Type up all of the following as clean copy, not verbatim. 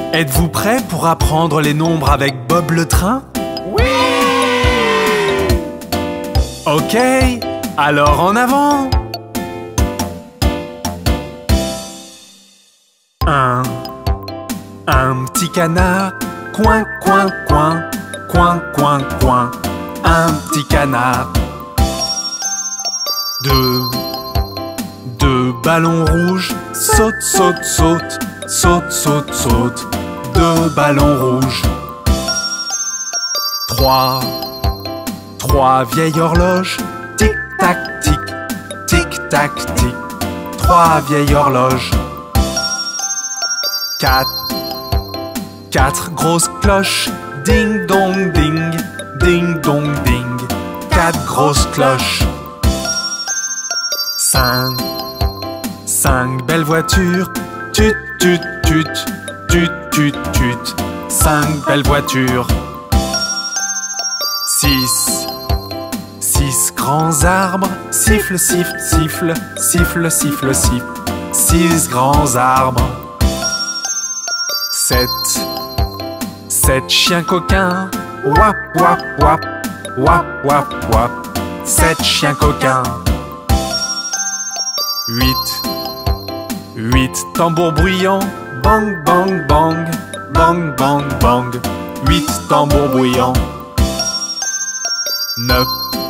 Êtes-vous prêts pour apprendre les nombres avec Bob le train? Oui! Ok, alors en avant! 1. Un petit canard, coin, coin, coin, coin, coin, coin. Un petit canard. 2. Deux ballons rouges, saute, saute, saute, saute, saute, saute. 2 ballons rouges. 3. Trois vieilles horloges, tic, tac, tic, tic, tac, tic. 3 vieilles horloges. 4. 4 grosses cloches, ding, dong, ding, ding, dong, ding. 4 grosses cloches. 5. 5 belles voitures, tut, tut, tut, tut, tut, tut. 5 belles voitures. 6. 6 grands arbres, siffle, siffle, siffle, siffle, siffle, siffle. 6 grands arbres. 7. 7 chiens coquins, wap, wap, wap, wap, wap, wap. 7 chiens coquins. 8. 8 tambours bruyants, bang, bang, bang, bang, bang, bang. 8 tambours bruyants. 9.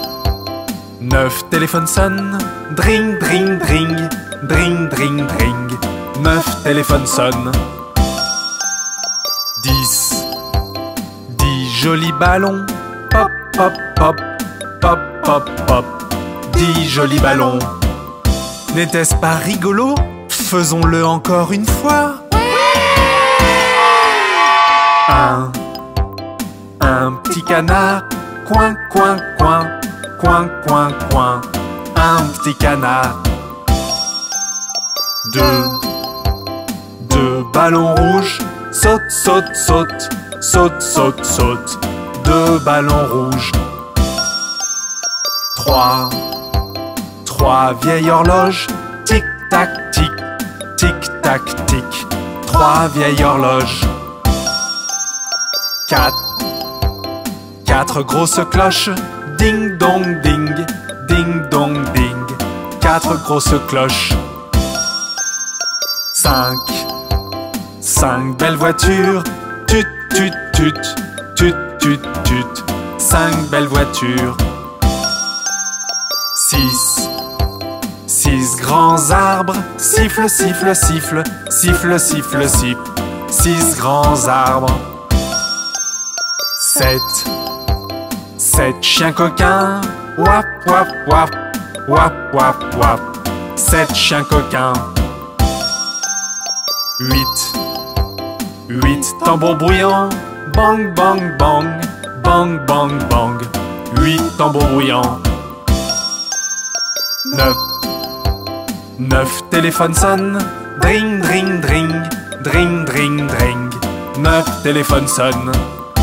9 téléphones sonnent, dring, dring, dring, dring, dring, dring. 9 téléphones sonnent. 10. 10 jolis ballons, pop, pop, pop, pop, pop, pop. 10 jolis ballons. N'était-ce pas rigolo? Faisons-le encore une fois. 1. Un petit canard, coin, coin, coin, coin, coin, coin. Un petit canard. 2. 2 ballons rouges, saute, saute, saute, saute, saute, saute. 2 ballons rouges. 3. 3 vieilles horloges, tic, tac, tic, tic, tac, tic. 3 vieilles horloges. 4. 4 grosses cloches, ding, dong, ding, ding, dong, ding. 4 grosses cloches. 5. 5 belles voitures, tut, tut, tut, tut, tut, tut. 5 belles voitures. 6. 6 grands arbres, siffle, siffle, siffle, siffle, siffle, siffle. 6 grands arbres. 7. 7 chiens coquins, wap, wap, wap, wap, wap, wap. 7 chiens coquins. 8. 8 tambours bruyants, bang, bang, bang, bang, bang, bang. 8 tambours bruyants. 9. 9 téléphones sonnent, dring, dring, dring, dring, dring, dring. 9 téléphones sonnent.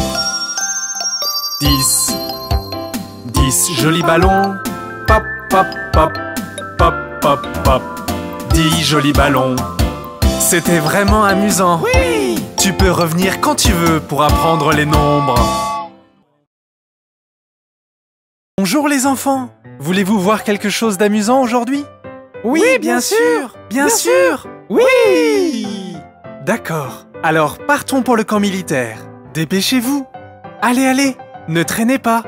10. 10 jolis ballons, pop, pop, pop, pop, pop, pop. 10 jolis ballons. C'était vraiment amusant. Oui! Tu peux revenir quand tu veux pour apprendre les nombres. Bonjour les enfants. Voulez-vous voir quelque chose d'amusant aujourd'hui? Oui, bien sûr! Bien sûr. Oui! D'accord. Alors partons pour le camp militaire. Dépêchez-vous. Allez, allez, ne traînez pas.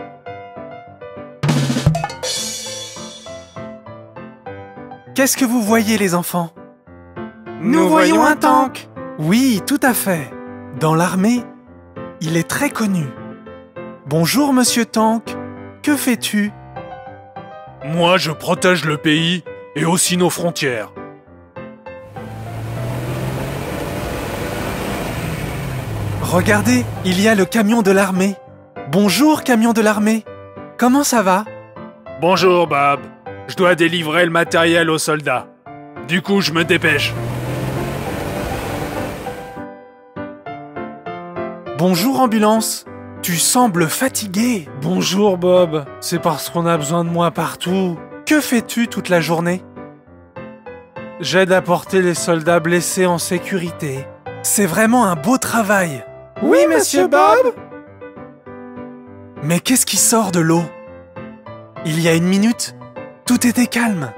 Qu'est-ce que vous voyez les enfants? Nous voyons un tank! Oui, tout à fait. Dans l'armée, il est très connu. Bonjour, monsieur Tank. Que fais-tu? Moi, je protège le pays et aussi nos frontières. Regardez, il y a le camion de l'armée. Bonjour, camion de l'armée. Comment ça va? Bonjour, Bob. Je dois délivrer le matériel aux soldats. Du coup, je me dépêche. Bonjour, ambulance. Tu sembles fatigué. Bonjour, Bob. C'est parce qu'on a besoin de moi partout. Que fais-tu toute la journée? J'aide à porter les soldats blessés en sécurité. C'est vraiment un beau travail. Oui, monsieur Bob. Mais qu'est-ce qui sort de l'eau? Il y a une minute, tout était calme.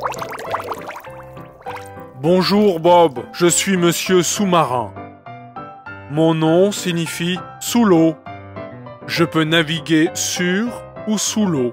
Bonjour Bob, je suis monsieur sous-marin. Mon nom signifie sous l'eau. Je peux naviguer sur ou sous l'eau.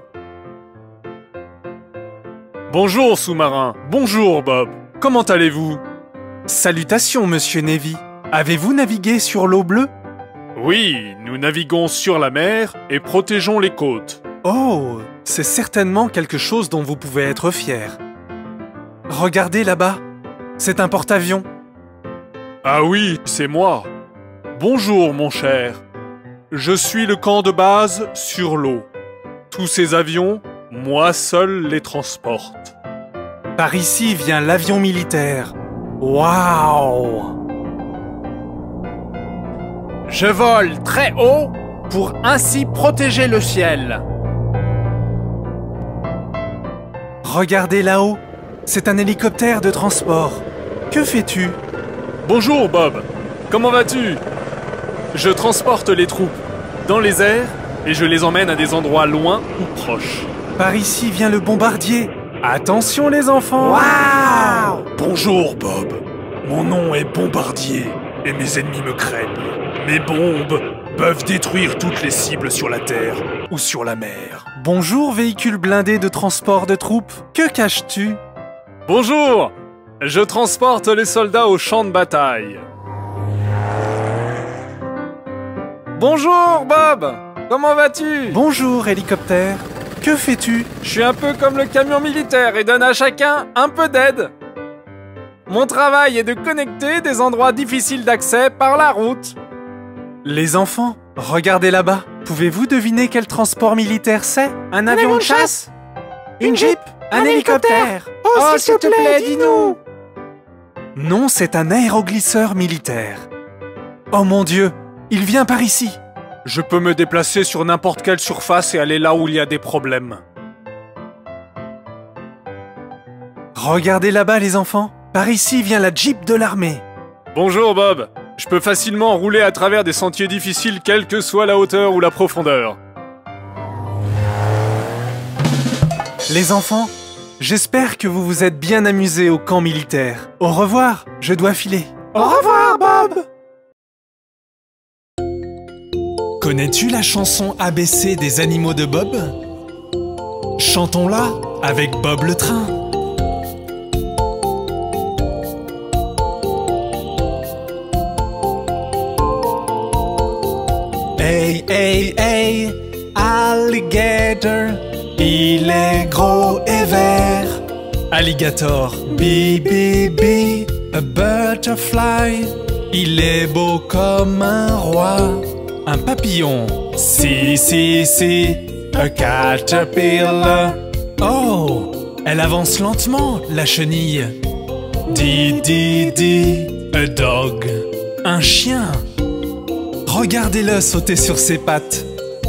Bonjour sous-marin, bonjour Bob, comment allez-vous? Salutations, monsieur Navy. Avez-vous navigué sur l'eau bleue? Oui, nous naviguons sur la mer et protégeons les côtes. Oh, c'est certainement quelque chose dont vous pouvez être fier. Regardez là-bas, c'est un porte-avions. Ah oui, c'est moi. Bonjour mon cher. Je suis le camp de base sur l'eau. Tous ces avions, moi seul les transporte. Par ici vient l'avion militaire. Waouh! Je vole très haut pour ainsi protéger le ciel. Regardez là-haut, c'est un hélicoptère de transport. Que fais-tu? Bonjour Bob, comment vas-tu? Je transporte les troupes dans les airs et je les emmène à des endroits loin ou proches. Par ici vient le bombardier. Attention les enfants! Waouh! Bonjour Bob, mon nom est Bombardier et mes ennemis me craignent. Mes bombes peuvent détruire toutes les cibles sur la terre ou sur la mer. Bonjour véhicule blindé de transport de troupes. Que caches-tu? Bonjour, je transporte les soldats au champ de bataille. Bonjour Bob, comment vas-tu? Bonjour hélicoptère. Que fais-tu? Je suis un peu comme le camion militaire et donne à chacun un peu d'aide. Mon travail est de connecter des endroits difficiles d'accès par la route. Les enfants, regardez là-bas. Pouvez-vous deviner quel transport militaire c'est? Un avion de chasse? Une jeep? Un hélicoptère? Oh, s'il te plaît, dis-nous! Non, c'est un aéroglisseur militaire. Oh mon Dieu, il vient par ici. Je peux me déplacer sur n'importe quelle surface et aller là où il y a des problèmes. Regardez là-bas les enfants. Par ici vient la Jeep de l'armée. Bonjour Bob, je peux facilement rouler à travers des sentiers difficiles quelle que soit la hauteur ou la profondeur. Les enfants, j'espère que vous vous êtes bien amusés au camp militaire. Au revoir, je dois filer. Au revoir, Bob! Connais-tu la chanson ABC des animaux de Bob? Chantons-la avec Bob le train. Hey, hey, hey, alligator, il est gros et vert. Alligator, bi, bi, bi, a butterfly, il est beau comme un roi. Un papillon, si, si, si, a caterpillar. Oh, elle avance lentement, la chenille. Di, di, di, a dog, un chien. Regardez-le sauter sur ses pattes.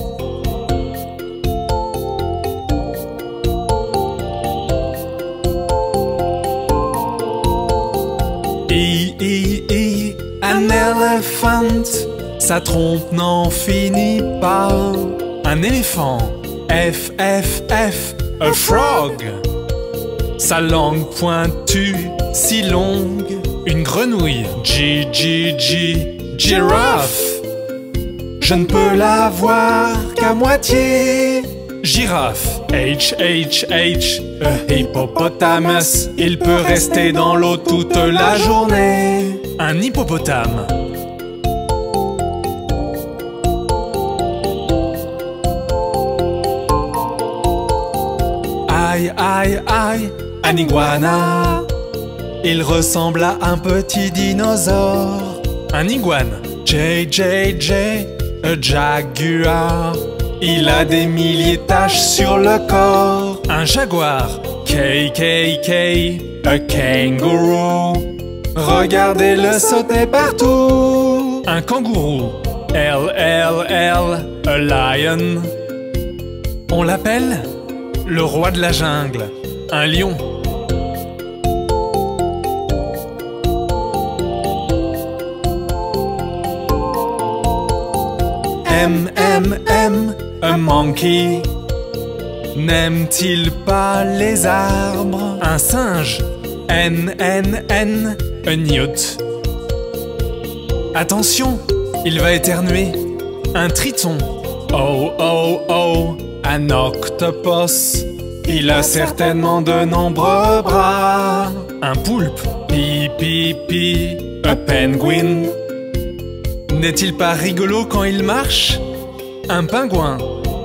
An elephant, sa trompe n'en finit pas. Un éléphant, F, F, F, a frog. Sa langue pointue, si longue. Une grenouille, G, G, G, giraffe. Je ne peux la voir qu'à moitié. Girafe, H, H, H, a hippopotamus. Il peut rester dans l'eau toute la journée. Un hippopotame. Aïe, aïe, aïe, un iguana. Il ressemble à un petit dinosaure. Un iguane, J, J, J, a jaguar. Il a des milliers de taches sur le corps. Un jaguar, K, K, K, a kangaroo. Regardez-le sauter partout. Un kangourou, L, L, L, a lion. On l'appelle le roi de la jungle. Un lion. A monkey. N'aime-t-il pas les arbres? Un singe. N, a newt. Attention, il va éternuer. Un triton. Oh, un octopus. Il a certainement de nombreux bras. Un poulpe. Pi, a penguin. N'est-il pas rigolo quand il marche? Un pingouin.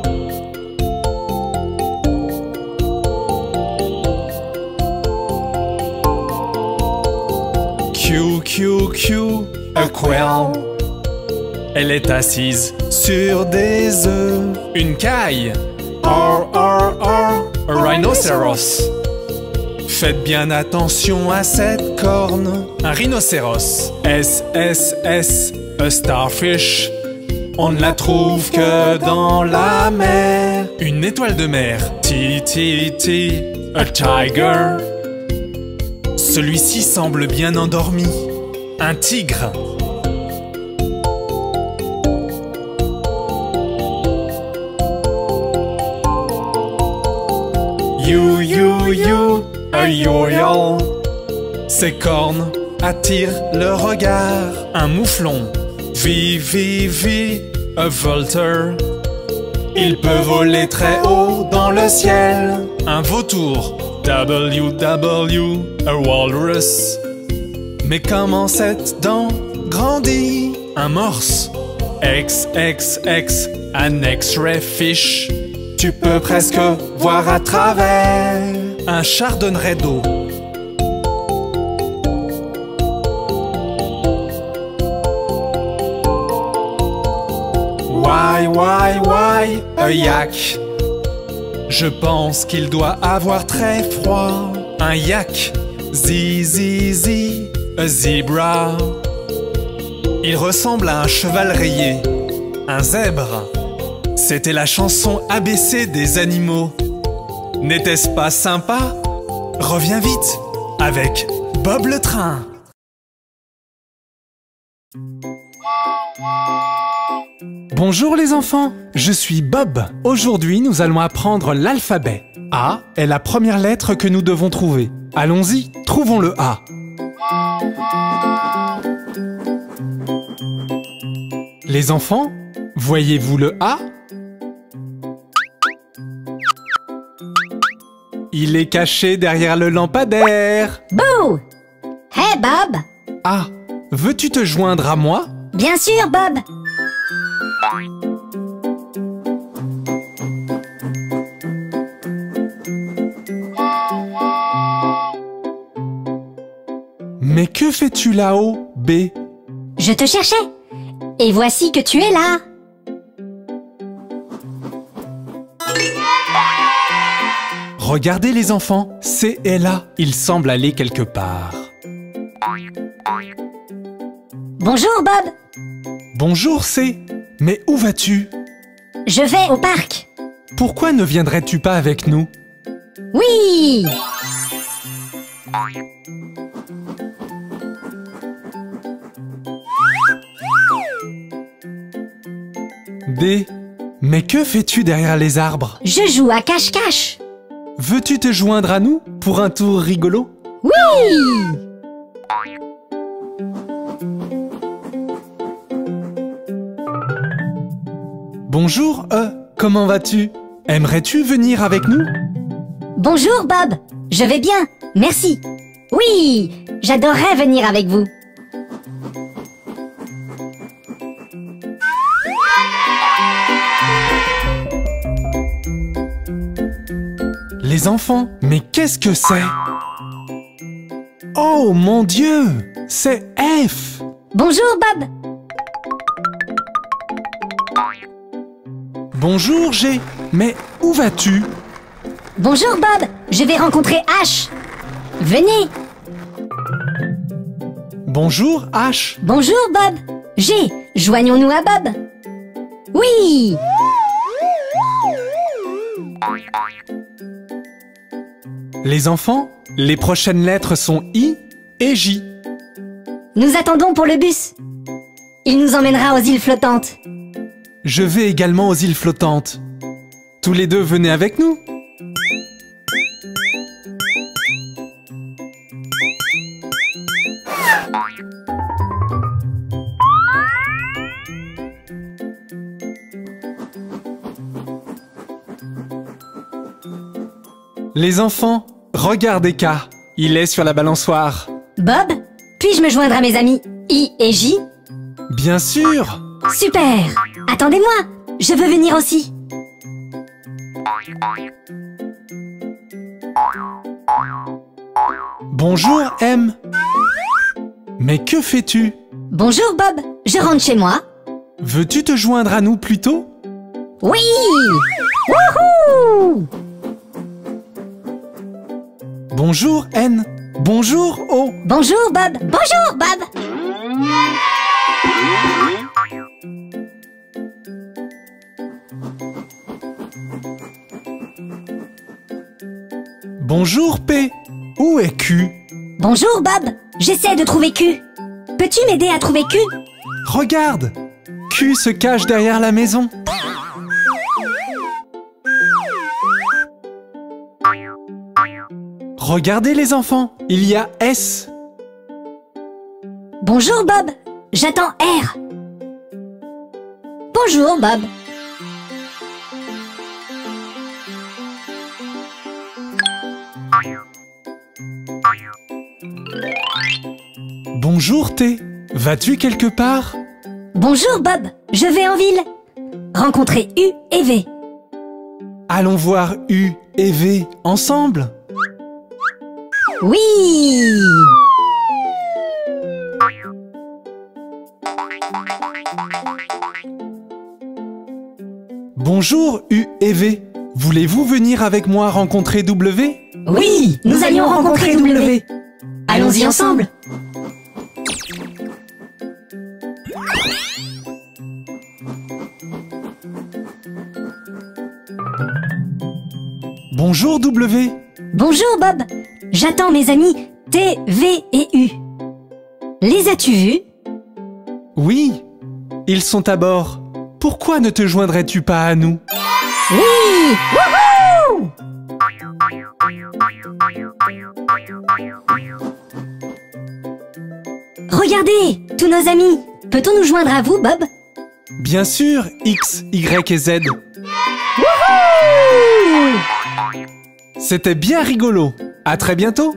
Q, a quail. Elle est assise sur des œufs. Une caille. R, a rhinoceros. Faites bien attention à cette corne. Un rhinocéros. S, a starfish. On ne la trouve que dans la mer. Une étoile de mer. T, a tiger. Celui-ci semble bien endormi. Un tigre. A yo-yo. Ses cornes attirent le regard. Un mouflon. V, a vulture. Il peut voler très haut dans le ciel. Un vautour. W, a walrus. Mais comment cette dent grandit? Un morse. X, an X-ray fish. Tu peux presque voir à travers. Un chardonneret d'eau. Y, a yak. Je pense qu'il doit avoir très froid. Un yak. Z, a zebra. Il ressemble à un cheval rayé. Un zèbre. C'était la chanson ABC des animaux. N'était-ce pas sympa? Reviens vite avec Bob le train. Bonjour les enfants, je suis Bob. Aujourd'hui, nous allons apprendre l'alphabet. A est la première lettre que nous devons trouver. Allons-y, trouvons le A. Les enfants, voyez-vous le A? Il est caché derrière le lampadaire. Bouh! Hey Bob! Ah, veux-tu te joindre à moi? Bien sûr, Bob! Mais que fais-tu là-haut, B? Je te cherchais. Et voici que tu es là. Regardez les enfants, C est là. Il semble aller quelque part. Bonjour, Bob. Bonjour, C. Mais où vas-tu? Je vais au parc. Pourquoi ne viendrais-tu pas avec nous? Oui! D. Mais que fais-tu derrière les arbres? Je joue à cache-cache. Veux-tu te joindre à nous pour un tour rigolo? Oui! Bonjour, comment vas-tu? Aimerais-tu venir avec nous? Bonjour, Bob. Je vais bien, merci. Oui, j'adorerais venir avec vous. Les enfants, mais qu'est-ce que c'est? Oh mon Dieu! C'est F! Bonjour, Bob. Bonjour G, mais où vas-tu? Bonjour, Bob. Je vais rencontrer H. Venez. Bonjour H. Bonjour, Bob. G, joignons-nous à Bob. Oui! Les enfants, les prochaines lettres sont I et J. Nous attendons pour le bus. Il nous emmènera aux îles flottantes. Je vais également aux îles flottantes. Tous les deux, venez avec nous. Les enfants, regardez Eka. Il est sur la balançoire. Bob, puis-je me joindre à mes amis I et J? Bien sûr. Super! Attendez-moi, je veux venir aussi. Bonjour M. Mais que fais-tu? Bonjour Bob, je rentre chez moi. Veux-tu te joindre à nous plus tôt? Oui! Wouhou! Bonjour N. Bonjour O. Bonjour Bob, bonjour Bob! Bonjour P. Où est Q? Bonjour Bob, j'essaie de trouver Q. Peux-tu m'aider à trouver Q? Regarde, Q se cache derrière la maison. Regardez les enfants, il y a S. Bonjour Bob, j'attends R. Bonjour Bob. Bonjour T. Vas-tu quelque part? Bonjour Bob, je vais en ville. Rencontrer U et V. Allons voir U et V ensemble. Oui! Bonjour U et V. Voulez-vous venir avec moi rencontrer W? Oui, nous allions rencontrer W. Allons-y ensemble. Bonjour W. Bonjour Bob, j'attends mes amis T, V et U. Les as-tu vus? Oui, ils sont à bord. Pourquoi ne te joindrais-tu pas à nous? Oui! Wouhou! Regardez, tous nos amis. Peut-on nous joindre à vous, Bob? Bien sûr, X, Y et Z. Wouhou! C'était bien rigolo. À très bientôt.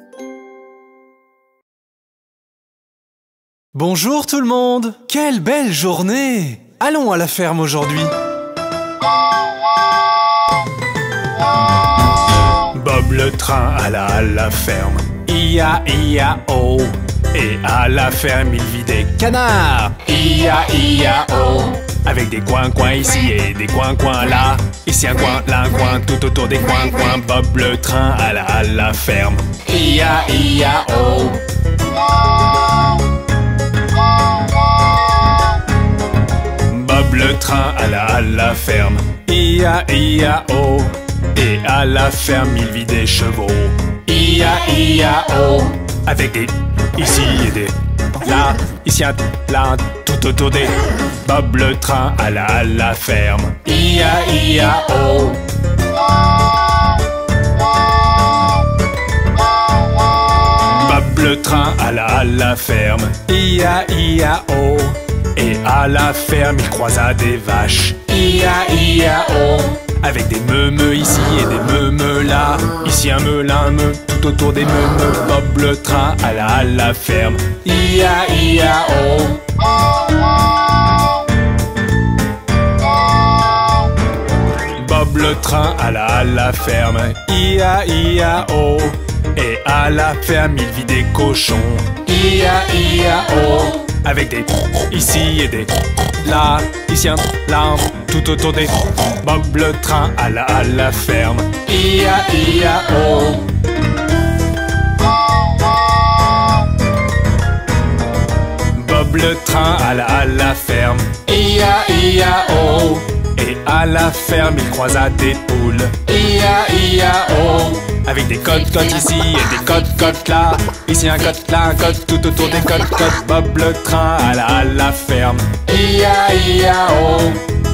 Bonjour tout le monde. Quelle belle journée. Allons à la ferme aujourd'hui. Bob le train alla à la ferme. I-A-I-A-O. Et à la ferme, il vit des canards. I-A-I-A-O. Avec des coins-coins ici et des coins-coins là. Ici un coin, là un coin, tout autour des coins-coins. Bob le train alla à la ferme. I-A-I-A-O. Bob le train alla à la ferme. I-A-I-A-O. Et à la ferme, il vit des chevaux. I-A-I-A-O. Avec des ici et des là. Ici un là, tout autour des. Bob le train alla à la ferme. I-A-I-A-O. Bob le train alla à la ferme. I-A-I-A-O. Et à la ferme, il croisa des vaches. I-A-I-A-O. Avec des meumeux ici et des meumeux là. Ici un meu, là un meu, tout autour des meumeux. Bob le train alla à la ferme. I-A-I-A-O. Bob le train alla à la ferme. I-A-I-A-O. Et à la ferme, il vit des cochons. I-A-I-A-O. Avec des ici et des là. Ici un là, tout autour des. Bob le train alla à la ferme. I-A-I-A-O. Bob le train alla à la ferme. I-A-I-A-O. Et à la ferme, il croisa des poules. I-A-I-A-O. Avec des côtes ici et des côtes là. Ici un côte, là un côte, tout autour des côtes. Bob le train à la ferme. I-A-I-A-O.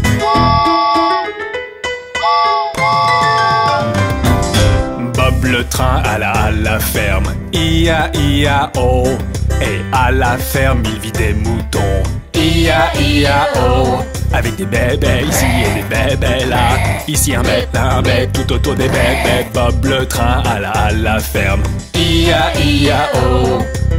Bob le train à la ferme. I-A-I-A-O. Et à la ferme il vit des moutons. I-A-I-A-O. Avec des bébés ici et des bébés là. Ici un bête, tout autour des bébés. Bob le train à la ferme. I-A-I-A-O.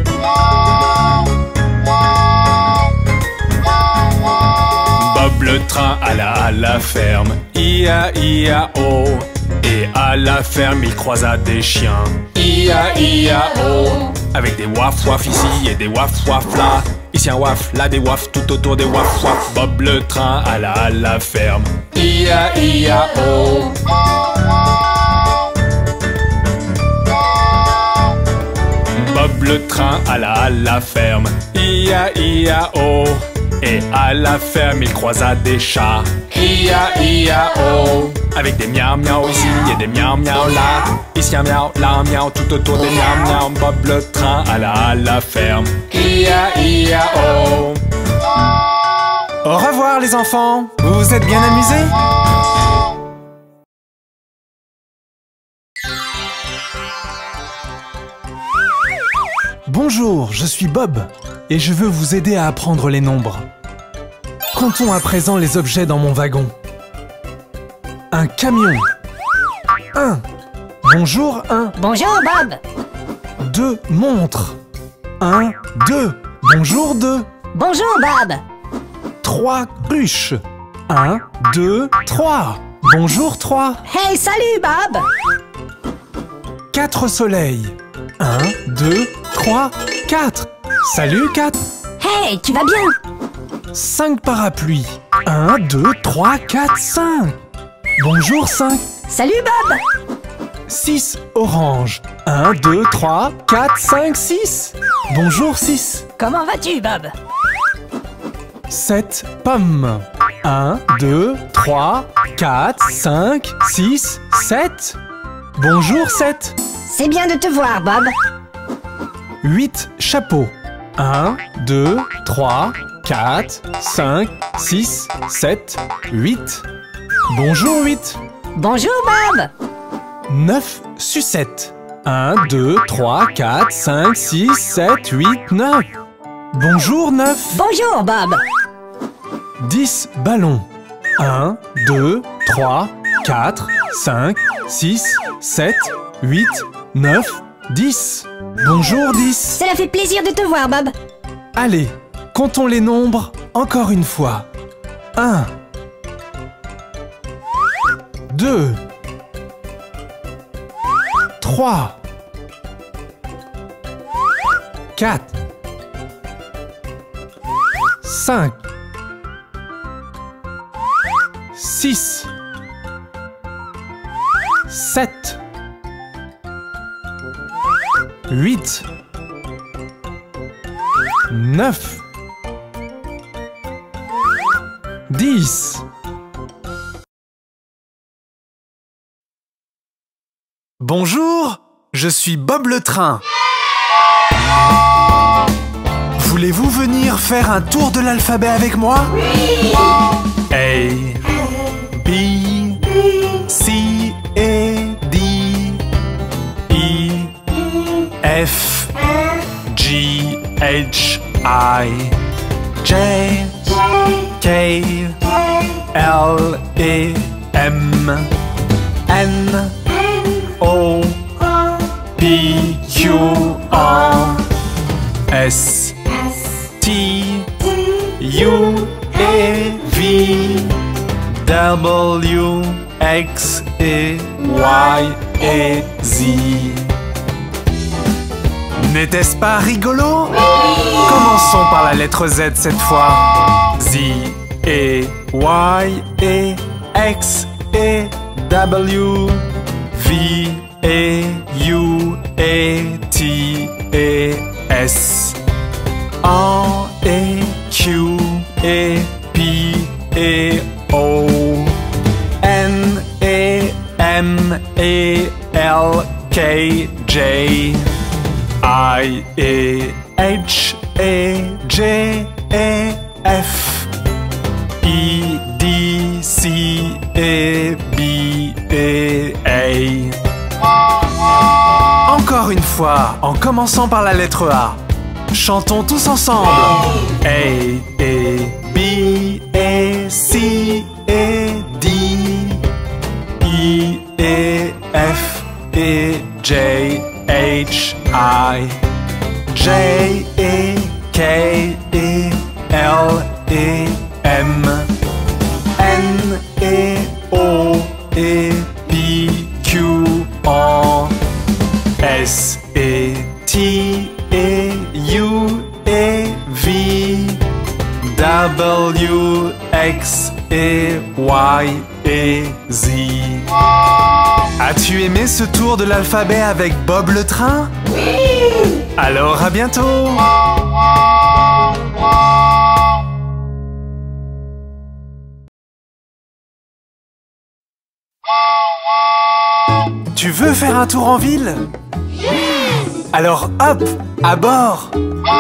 Bob le train à la ferme. I-A-I-A-O. Et à la ferme il croisa des chiens. I-A-I-A-O. Avec des waf waf ici et des waf waf là. Ici un waf, là des waf, tout autour des waf waf. Bob le train à la ferme. I-A-I-A-O. Bob le train à la ferme. I-A-I-A-O. Et à la ferme il croisa des chats. I-A-I-A-O. Avec des miaou miaou ici et des miaou miaou là. Ici un miaou, là un miaou, tout autour des miaou miaou. Bob le train à la ferme. I-A-I-A-O. Au revoir les enfants, vous vous êtes bien amusés? Bonjour, je suis Bob et je veux vous aider à apprendre les nombres. Comptons à présent les objets dans mon wagon. Un camion. 1. Bonjour 1. Bonjour, Bob. 2 montres. 1, 2. Bonjour 2. Bonjour, Bob. 3 cruches. 1, 2, 3. Bonjour 3. Hey, salut, Bob. 4 soleils. 1, 2, 3, 4. Salut 4. Hey, tu vas bien? 5 parapluies. 1, 2, 3, 4, 5. Bonjour 5. Salut, Bob. 6 oranges. 1, 2, 3, 4, 5, 6. Bonjour 6. Comment vas-tu, Bob? 7 pommes. 1, 2, 3, 4, 5, 6, 7. Bonjour 7. C'est bien de te voir, Bob. 8 chapeaux. 1, 2, 3, 4, 5, 6, 7, 8. Bonjour 8. Bonjour, Bob. 9 sucettes. 1, 2, 3, 4, 5, 6, 7, 8, 9. Bonjour 9. Bonjour, Bob. 10 ballons. 1, 2, 3, 4, 5, 6, 7, 8, 9, 10. Bonjour 10. Cela fait plaisir de te voir, Bob. Allez, comptons les nombres encore une fois. 1, 2, 3, 4, 5, 6, 7, 8, 9, 10. Bonjour, je suis Bob le train. Voulez-vous venir faire un tour de l'alphabet avec moi? Oui. A, B, C, A, D, E, F, G, H, I, J, K, L, E, M, N, O, P, Q, R, S, T, U, A, V, W, X, E, Y, et Z. N'était-ce pas rigolo? Commençons par la lettre Z cette fois. Z, E, Y, E, X, E, W, V, E, U, E, T, E, S. R, E, Q, E, P, E, O. N, E, M, E, L, K, J, I, E, H, E, J, E, F, I, D, C, E, B, E, A. Encore une fois, en commençant par la lettre A. Chantons tous ensemble. A, E, B, E, C, E, D, E, E, F, E, J, H, I, J, E, K, E, L, E, M, N, E, O, E, P, Q, R, S, E, T, E, U, E, V, W, X, E, Y, et Z. As-tu aimé ce tour de l'alphabet avec Bob le train? Oui! Alors à bientôt! Tu veux faire un tour en ville? Alors hop, à bord!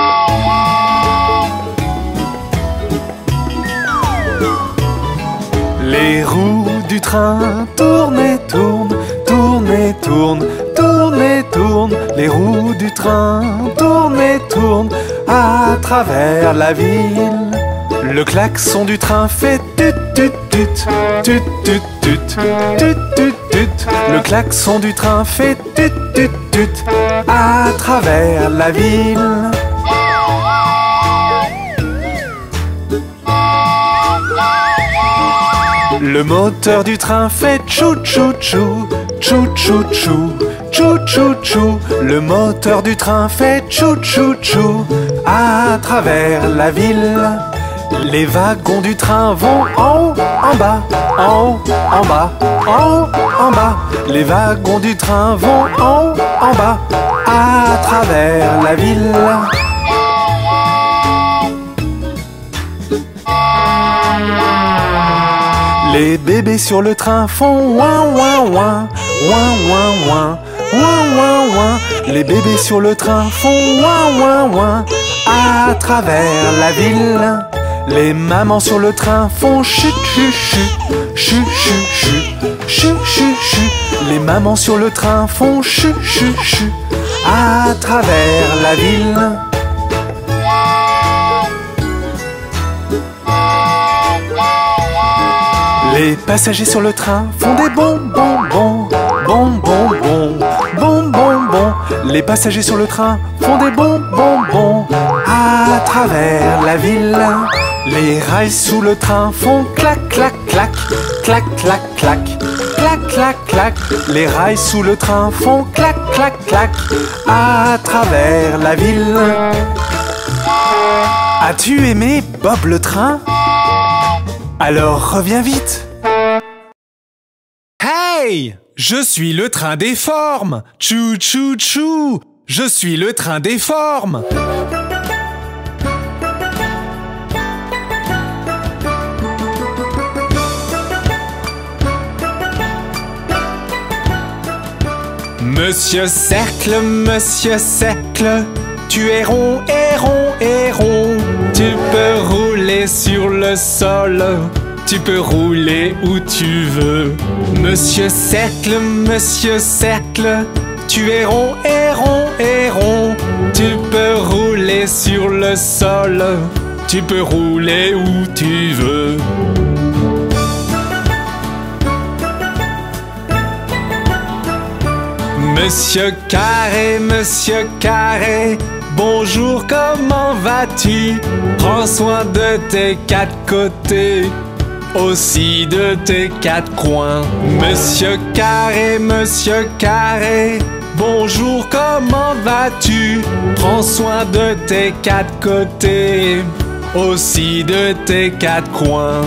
Les roues du train tournent et tournent, tournent et tournent, tournent et tournent. Les roues du train tournent et tournent à travers la ville. Le klaxon du train fait tut tut tut, tut tut tut, tut tut tut. Le klaxon du train fait tut tut tut à travers la ville. Le moteur du train fait tchou tchou tchou, tchou tchou tchou, tchou tchou tchou. Le moteur du train fait tchou tchou tchou à travers la ville. Les wagons du train vont en haut, en bas, en haut, en bas, en haut, en bas. Les wagons du train vont en haut, en bas, à travers la ville. Les bébés sur le train font ouin ouin ouin, ouin ouin ouin, ouin ouin ouin. Les bébés sur le train font ouin ouin ouin à travers la ville. Les mamans sur le train font chut chut chut, chut chut chut, chut chut chut. Les mamans sur le train font chut chut chut à travers la ville. Les passagers sur le train font des bonbons, bons, bonbons, bons, bonbons, bons. Les passagers sur le train font des bonbons, bons à travers la ville. Les rails sous le train font clac, clac, clac, clac, clac, clac, clac, clac, clac. Les rails sous le train font clac, clac, clac à travers la ville. As-tu aimé Bob le train? Alors reviens vite. Hey! Je suis le train des formes. Tchou tchou tchou. Je suis le train des formes. Monsieur Cercle, tu es rond et rond et rond. Tu peux rouler sur le sol, tu peux rouler où tu veux. Monsieur Cercle, tu es rond et rond et rond. Tu peux rouler sur le sol, tu peux rouler où tu veux. Monsieur Carré, bonjour, comment vas-tu? Prends soin de tes quatre côtés, aussi de tes quatre coins. Monsieur Carré, bonjour, comment vas-tu? Prends soin de tes quatre côtés, aussi de tes quatre coins.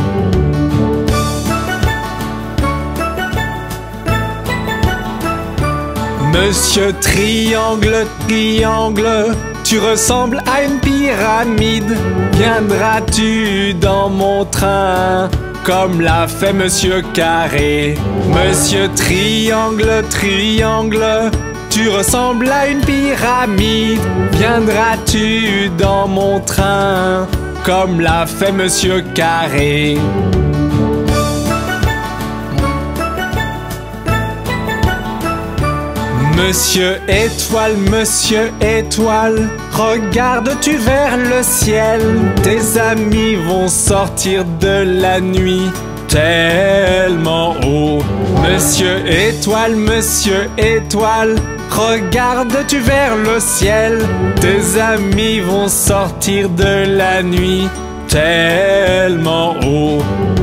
Monsieur Triangle, tu ressembles à une pyramide. Viendras-tu dans mon train, comme l'a fait Monsieur Carré? Monsieur Triangle, Tu ressembles à une pyramide. Viendras-tu dans mon train, comme l'a fait Monsieur Carré? Monsieur Étoile, regardes-tu vers le ciel? Tes amis vont sortir de la nuit tellement haut. Monsieur Étoile, regardes-tu vers le ciel? Tes amis vont sortir de la nuit tellement haut.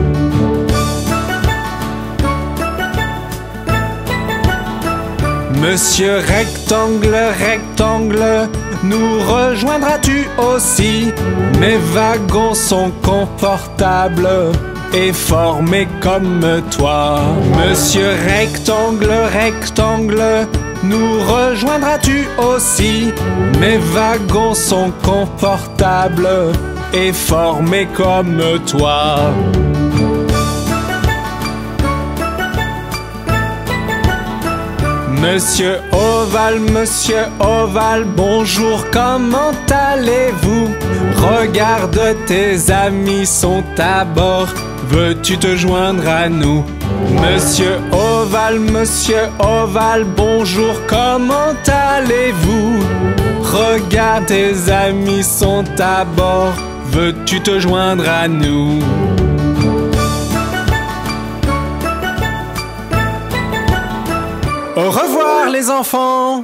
Monsieur Rectangle, nous rejoindras-tu aussi? Mes wagons sont confortables et formés comme toi. Monsieur Rectangle, nous rejoindras-tu aussi? Mes wagons sont confortables et formés comme toi. Monsieur Ovale, bonjour, comment allez-vous? Regarde, tes amis sont à bord, veux-tu te joindre à nous? Monsieur Ovale, bonjour, comment allez-vous? Regarde, tes amis sont à bord, veux-tu te joindre à nous? Au revoir les enfants!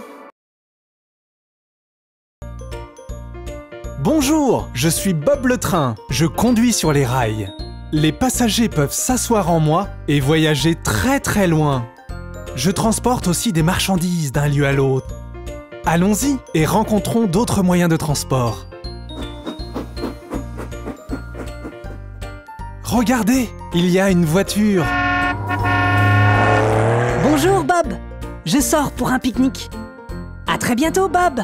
Bonjour, je suis Bob le train. Je conduis sur les rails. Les passagers peuvent s'asseoir en moi et voyager très très loin. Je transporte aussi des marchandises d'un lieu à l'autre. Allons-y et rencontrons d'autres moyens de transport. Regardez, il y a une voiture. Bonjour Bob, je sors pour un pique-nique. À très bientôt Bob.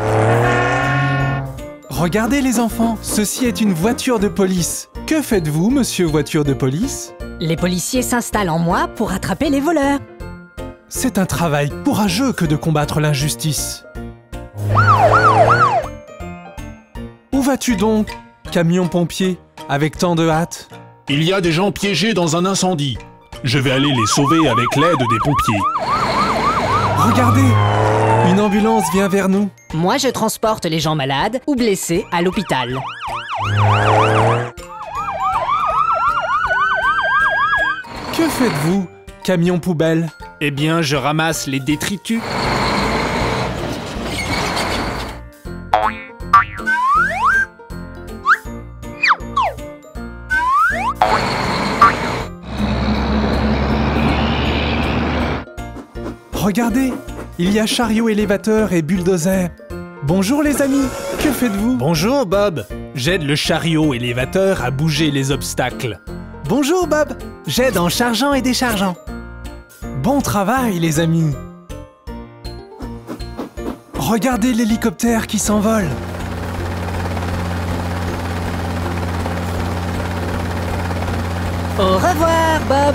Regardez les enfants, ceci est une voiture de police. Que faites-vous, monsieur voiture de police? Les policiers s'installent en moi pour attraper les voleurs. C'est un travail courageux que de combattre l'injustice. Où vas-tu donc, camion pompier, avec tant de hâte? Il y a des gens piégés dans un incendie. Je vais aller les sauver avec l'aide des pompiers. Regardez, une ambulance vient vers nous. Moi, je transporte les gens malades ou blessés à l'hôpital. Que faites-vous, camion poubelle? Eh bien, je ramasse les détritus. Regardez, il y a chariot élévateur et bulldozer. Bonjour les amis, que faites-vous? Bonjour Bob, j'aide le chariot élévateur à bouger les obstacles. Bonjour Bob, j'aide en chargeant et déchargeant. Bon travail les amis. Regardez l'hélicoptère qui s'envole. Au revoir Bob.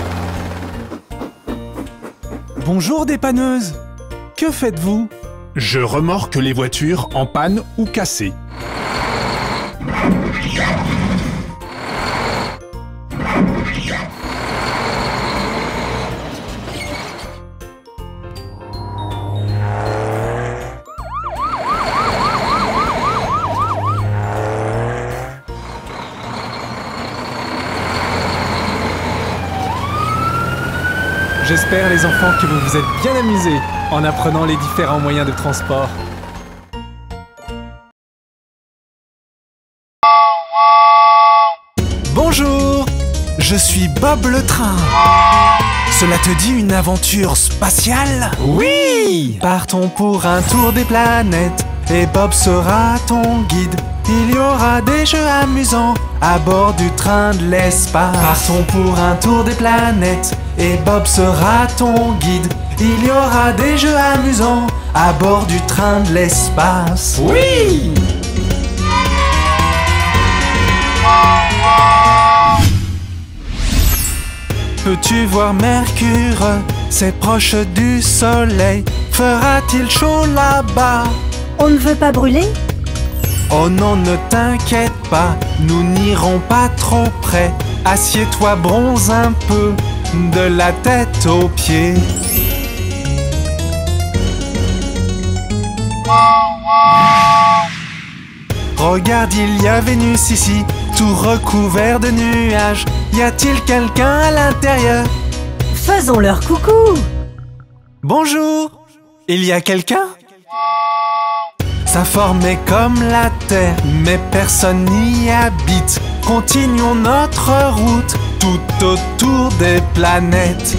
Bonjour dépanneuse, que faites-vous? Je remorque les voitures en panne ou cassées. J'espère les enfants que vous vous êtes bien amusés en apprenant les différents moyens de transport. Bonjour, je suis Bob le train. Cela te dit une aventure spatiale? Oui! Partons pour un tour des planètes et Bob sera ton guide. Il y aura des jeux amusants à bord du train de l'espace. Partons pour un tour des planètes et Bob sera ton guide. Il y aura des jeux amusants à bord du train de l'espace. Oui! Peux-tu voir Mercure? C'est proche du soleil. Fera-t-il chaud là-bas? On ne veut pas brûler? Oh non, ne t'inquiète pas, nous n'irons pas trop près. Assieds-toi, bronze un peu, de la tête aux pieds. Regarde, il y a Vénus ici, tout recouvert de nuages. Y a-t-il quelqu'un à l'intérieur? Faisons leur coucou! Bonjour! Il y a quelqu'un? Sa forme est comme la Terre, mais personne n'y habite. Continuons notre route tout autour des planètes.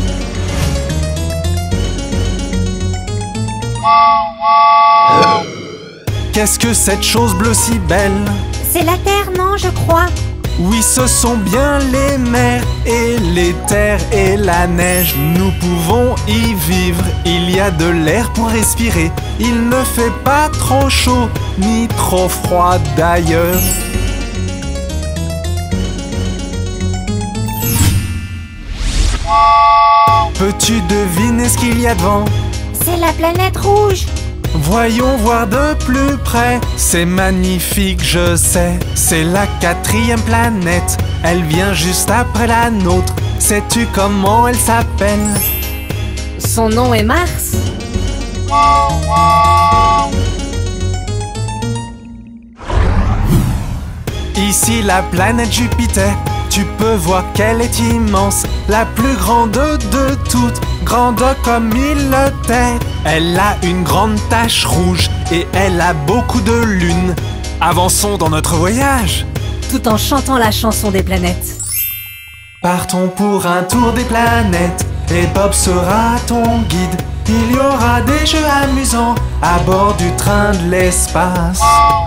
Qu'est-ce que cette chose bleue si belle? C'est la Terre, non, je crois. Oui, ce sont bien les mers et les terres et la neige. Nous pouvons y vivre, il y a de l'air pour respirer. Il ne fait pas trop chaud, ni trop froid d'ailleurs. Peux-tu deviner ce qu'il y a devant? C'est la planète rouge. Voyons voir de plus près. C'est magnifique, je sais. C'est la 4e planète. Elle vient juste après la nôtre. Sais-tu comment elle s'appelle? Son nom est Mars. Ici la planète Jupiter. Tu peux voir qu'elle est immense, la plus grande de toutes, grande comme une terre. Elle a une grande tache rouge et elle a beaucoup de lunes. Avançons dans notre voyage. Tout en chantant la chanson des planètes. Partons pour un tour des planètes et Bob sera ton guide. Il y aura des jeux amusants à bord du train de l'espace.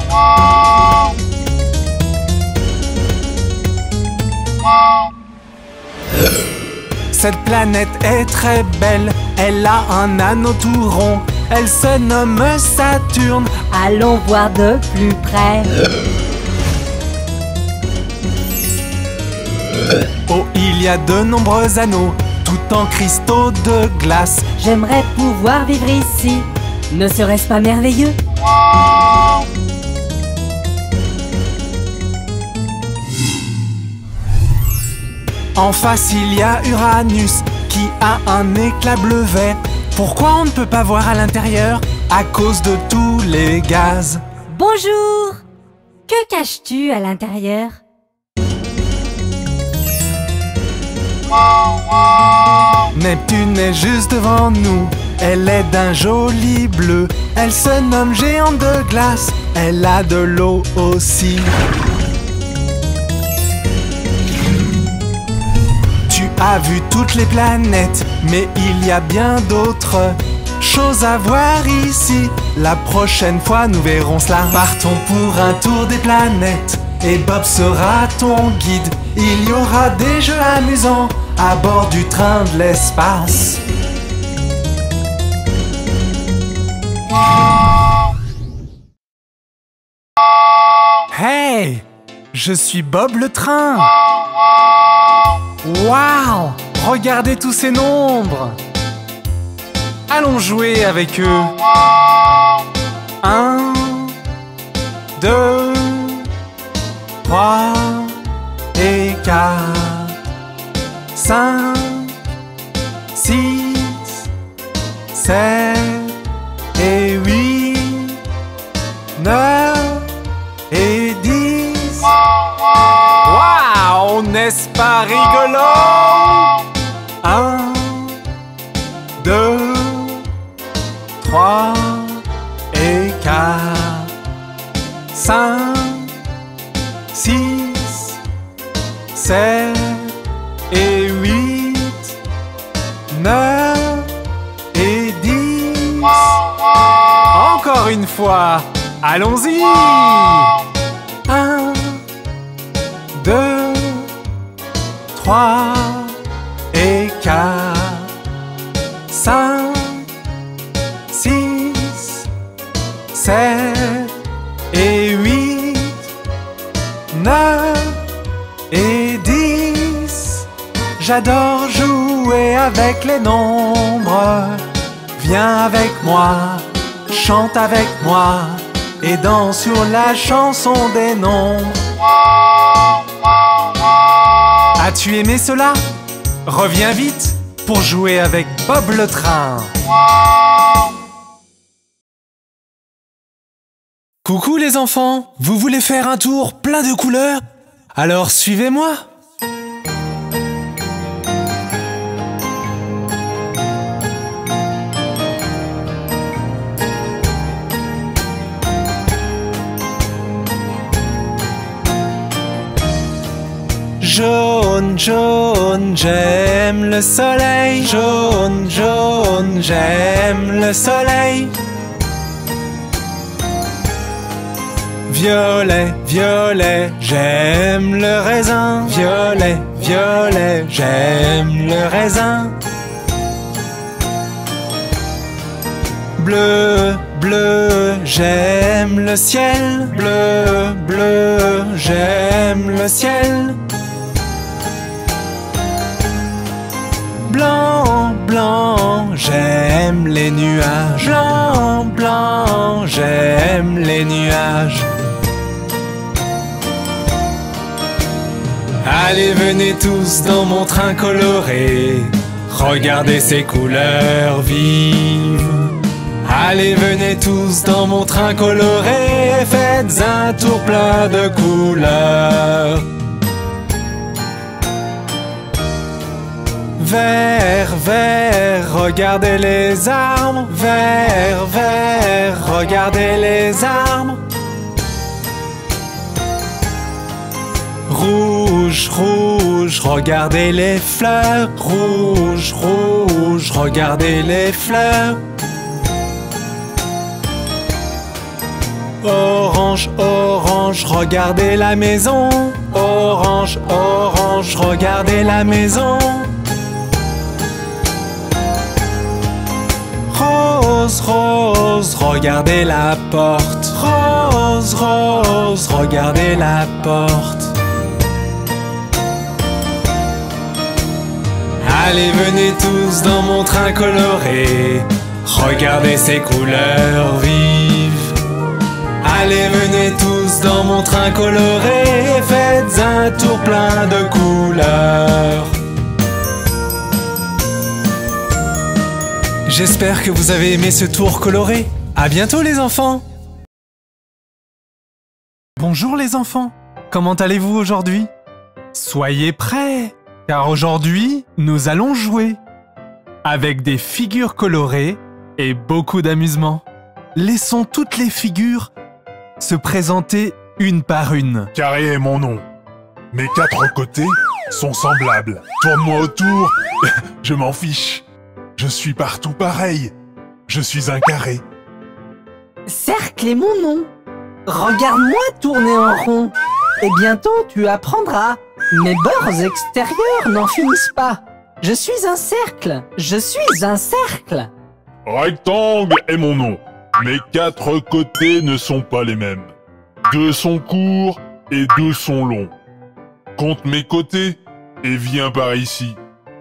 Cette planète est très belle, elle a un anneau tout rond. Elle se nomme Saturne. Allons voir de plus près. Oh, il y a de nombreux anneaux, tout en cristaux de glace. J'aimerais pouvoir vivre ici. Ne serait-ce pas merveilleux? En face, il y a Uranus, qui a un éclat bleu vert. Pourquoi on ne peut pas voir à l'intérieur? À cause de tous les gaz. Bonjour! Que caches-tu à l'intérieur? Neptune est juste devant nous. Elle est d'un joli bleu. Elle se nomme géante de glace. Elle a de l'eau aussi. Tu as vu toutes les planètes, mais il y a bien d'autres choses à voir ici. La prochaine fois, nous verrons cela. Partons pour un tour des planètes et Bob sera ton guide. Il y aura des jeux amusants à bord du train de l'espace. Hey! Je suis Bob le train! Waouh! Regardez tous ces nombres! Allons jouer avec eux! 1, 2, 3 et 4, 5, 6, 7 et 8, 9 et 10. Waouh! N'est-ce pas rigolo? 1, 2, 3 et 4, 5, 6, 7 et 8, 9 et 10. Encore une fois, allons-y! 1, 2, 3 et 4, 5, 6, 7 et 8, 9 et 10. J'adore jouer avec les nombres. Viens avec moi, chante avec moi et danse sur la chanson des noms. As-tu aimé cela? Reviens vite pour jouer avec Bob le train. Coucou les enfants, vous voulez faire un tour plein de couleurs? Alors suivez-moi. Jaune, jaune, j'aime le soleil. Jaune, jaune, j'aime le soleil. Violet, violet, j'aime le raisin. Violet, violet, j'aime le raisin. Bleu, bleu, j'aime le ciel. Bleu, bleu, j'aime le ciel. Blanc, blanc, j'aime les nuages. Blanc, blanc, j'aime les nuages. Allez, venez tous dans mon train coloré. Regardez ces couleurs vives. Allez, venez tous dans mon train coloré. Faites un tour plein de couleurs. Vert, vert, regardez les arbres. Vert, vert, regardez les arbres. Rouge, rouge, regardez les fleurs. Rouge, rouge, regardez les fleurs. Orange, orange, regardez la maison. Orange, orange, regardez la maison. Rose, rose, regardez la porte. Rose, rose, regardez la porte. Allez, venez tous dans mon train coloré. Regardez ces couleurs vives. Allez, venez tous dans mon train coloré. Faites un tour plein de couleurs. J'espère que vous avez aimé ce tour coloré. À bientôt les enfants. Bonjour les enfants. Comment allez-vous aujourd'hui? Soyez prêts, car aujourd'hui, nous allons jouer avec des figures colorées et beaucoup d'amusement. Laissons toutes les figures se présenter une par une. Carré est mon nom. Mes 4 côtés sont semblables. Tourne-moi autour, je m'en fiche. Je suis partout pareil. Je suis un carré. Cercle est mon nom. Regarde-moi tourner en rond. Et bientôt tu apprendras. Mes bords extérieurs n'en finissent pas. Je suis un cercle. Je suis un cercle. Rectangle est mon nom. Mes 4 côtés ne sont pas les mêmes. 2 sont courts et 2 sont longs. Compte mes côtés et viens par ici.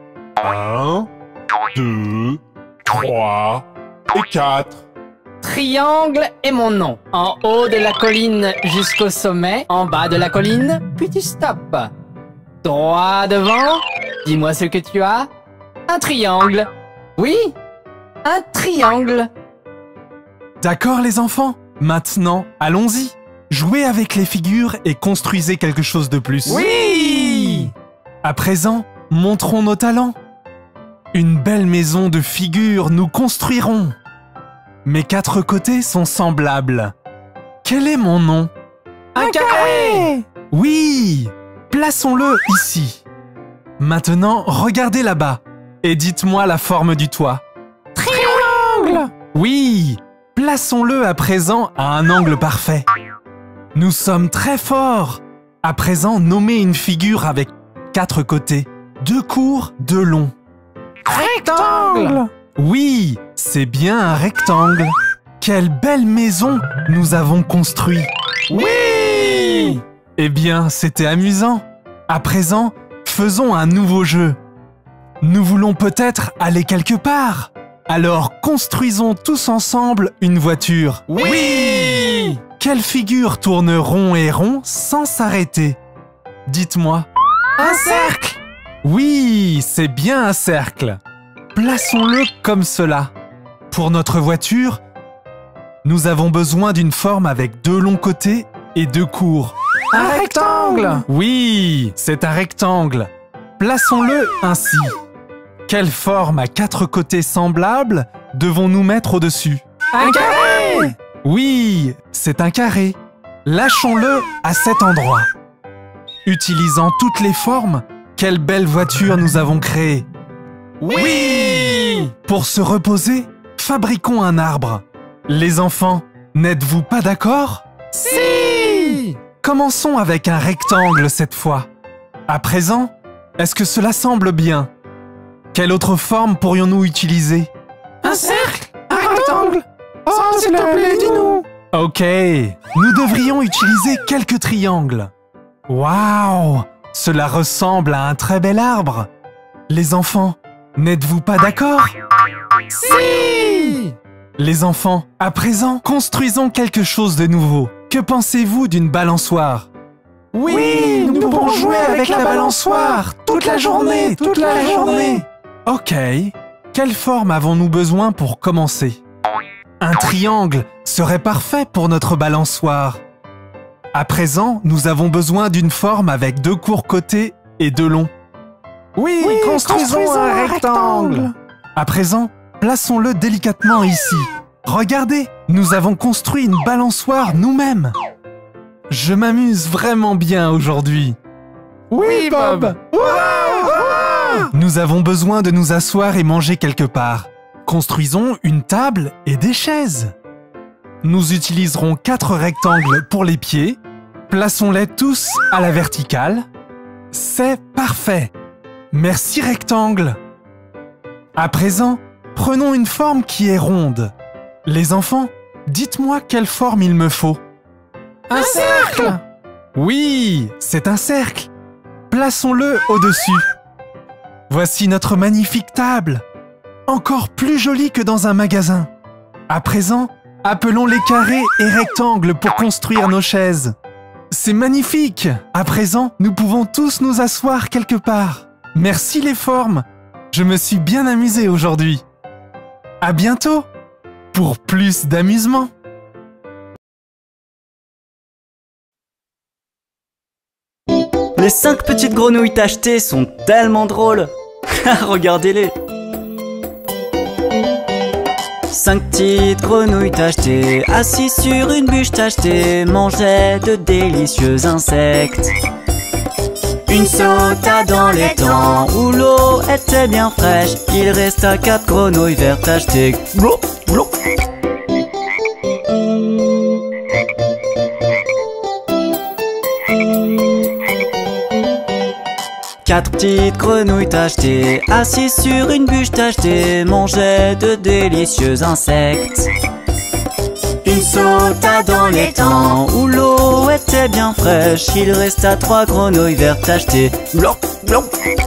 1, 2, 3 et 4. Triangle est mon nom. En haut de la colline jusqu'au sommet, en bas de la colline, puis tu stoppes. Droit devant, dis-moi ce que tu as. Un triangle. Oui, un triangle. D'accord les enfants? Maintenant, allons-y. Jouez avec les figures et construisez quelque chose de plus. Oui! À présent, montrons nos talents. Une belle maison de figures nous construirons. Mes 4 côtés sont semblables. Quel est mon nom? Un carré! Oui! Plaçons-le ici. Maintenant, regardez là-bas et dites-moi la forme du toit. Triangle! Oui! Plaçons-le à présent à un angle parfait. Nous sommes très forts. À présent, nommez une figure avec 4 côtés. 2 courts, 2 longs. Rectangle! Oui, c'est bien un rectangle. Quelle belle maison nous avons construit. Oui! Eh bien, c'était amusant. À présent, faisons un nouveau jeu. Nous voulons peut-être aller quelque part. Alors construisons tous ensemble une voiture. Oui! Quelle figure tourne rond et rond sans s'arrêter? Dites-moi. Un cercle! Oui, c'est bien un cercle. Plaçons-le comme cela. Pour notre voiture, nous avons besoin d'une forme avec 2 longs côtés et 2 courts. Un rectangle! Oui, c'est un rectangle. Plaçons-le ainsi. Quelle forme à 4 côtés semblables devons-nous mettre au-dessus? Un carré! Oui, c'est un carré. Lâchons-le à cet endroit. Utilisant toutes les formes, quelle belle voiture nous avons créée. Oui! Pour se reposer, fabriquons un arbre. Les enfants, n'êtes-vous pas d'accord? Si! Commençons avec un rectangle cette fois. À présent, est-ce que cela semble bien? Quelle autre forme pourrions-nous utiliser? Un cercle? Un rectangle? Oh, s'il te plaît, dis-nous! Ok, nous devrions utiliser quelques triangles. Waouh! Cela ressemble à un très bel arbre. Les enfants, n'êtes-vous pas d'accord? Si! Les enfants, à présent, construisons quelque chose de nouveau. Que pensez-vous d'une balançoire? Oui, nous pourrons jouer avec la balançoire toute la journée, toute la journée. Ok, quelle forme avons-nous besoin pour commencer? Un triangle serait parfait pour notre balançoire. À présent, nous avons besoin d'une forme avec 2 courts côtés et 2 longs. Oui, construisons un rectangle. À présent, plaçons-le délicatement ici. Regardez, nous avons construit une balançoire nous-mêmes. Je m'amuse vraiment bien aujourd'hui. Oui, Bob! Nous avons besoin de nous asseoir et manger quelque part. Construisons une table et des chaises. Nous utiliserons 4 rectangles pour les pieds. Plaçons-les tous à la verticale. C'est parfait. Merci rectangle. À présent, prenons une forme qui est ronde. Les enfants, dites-moi quelle forme il me faut. Un cercle! Oui, c'est un cercle. Plaçons-le au-dessus. Voici notre magnifique table. Encore plus jolie que dans un magasin. À présent, appelons les carrés et rectangles pour construire nos chaises. C'est magnifique! À présent, nous pouvons tous nous asseoir quelque part. Merci les formes. Je me suis bien amusé aujourd'hui. À bientôt pour plus d'amusement. Les 5 petites grenouilles tachetées sont tellement drôles. Regardez-les. 5 petites grenouilles tachetées, assises sur une bûche tachetée, mangeaient de délicieux insectes. Une sauta dans les temps où l'eau était bien fraîche. Il resta 4 grenouilles vertes tachetées. Glou, glou. Quatre petites grenouilles tachetées, assises sur une bûche tachetée, mangeaient de délicieux insectes. Une sauta dans les temps où l'eau était bien fraîche. Il resta 3 grenouilles vertes tachetées. Glop, glop.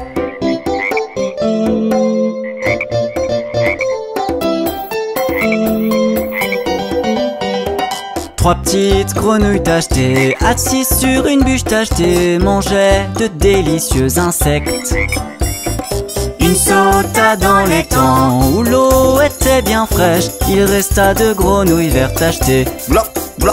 Trois petites grenouilles tachetées, assises sur une bûche tachetée, mangeaient de délicieux insectes. Une sauta dans les temps où l'eau était bien fraîche. Il resta 2 grenouilles vertes tachetées. Blop, blop.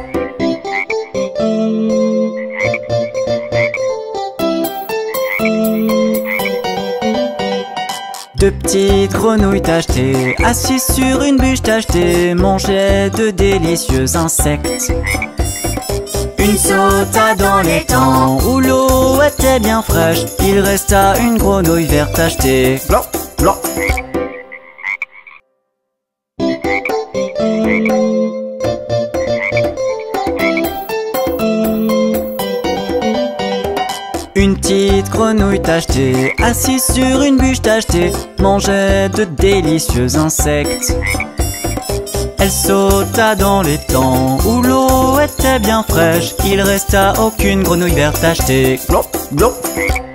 Deux petites grenouilles tachetées, assises sur une bûche tachetée, mangeaient de délicieux insectes. Une sauta dans les temps où l'eau était bien fraîche. Il resta une grenouille verte tachetée. Blop, blop. Une petite grenouille tachetée, assise sur une bûche tachetée, mangeait de délicieux insectes. Elle sauta dans les temps où l'eau était bien fraîche. Il resta aucune grenouille verte tachetée. Glop, glop.